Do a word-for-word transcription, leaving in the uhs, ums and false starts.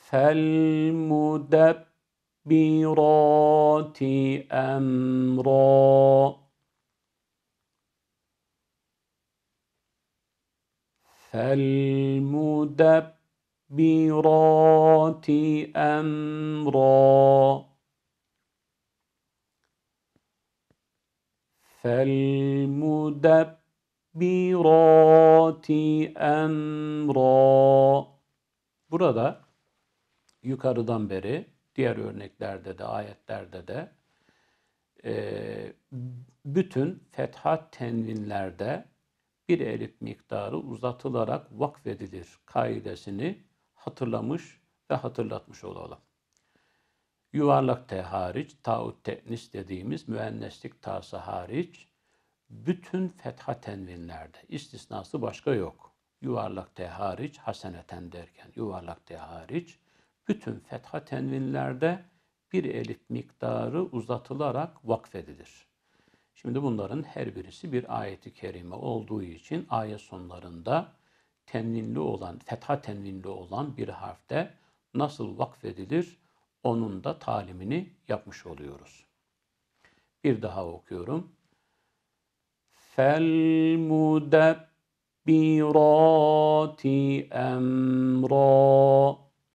Felmudebbirati emra. Felmudebbirati emra. Felmudebbirati emra. Burada yukarıdan beri diğer örneklerde de ayetlerde de e, bütün fetha tenvinlerde bir elif miktarı uzatılarak vakfedilir kaidesini hatırlamış ve hatırlatmış olalım. Yuvarlak T hariç, ta'ut te'nis dediğimiz müenneslik ta'sı hariç bütün fetha tenvinlerde istisnası başka yok. Yuvarlak T hariç, haseneten derken yuvarlak T hariç bütün fetha tenvinlerde bir elif miktarı uzatılarak vakfedilir. Şimdi bunların her birisi bir ayeti kerime olduğu için ayet sonlarında tenvinli olan, fetha tenvinli olan bir harfte nasıl vakfedilir onun da talimini yapmış oluyoruz. Bir daha okuyorum. Fel mudebbirati emra.